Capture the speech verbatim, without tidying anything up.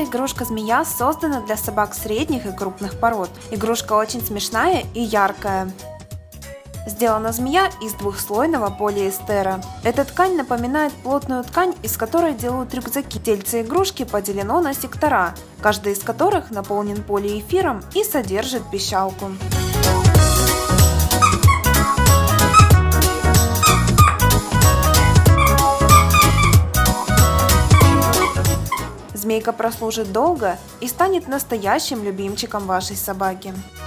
игрушка-змея создана для собак средних и крупных пород. Игрушка очень смешная и яркая. Сделана змея из двухслойного полиэстера. Эта ткань напоминает плотную ткань, из которой делают рюкзаки. Тельце игрушки поделено на сектора, каждый из которых наполнен полиэфиром и содержит пищалку. Змейка прослужит долго и станет настоящим любимчиком вашей собаки.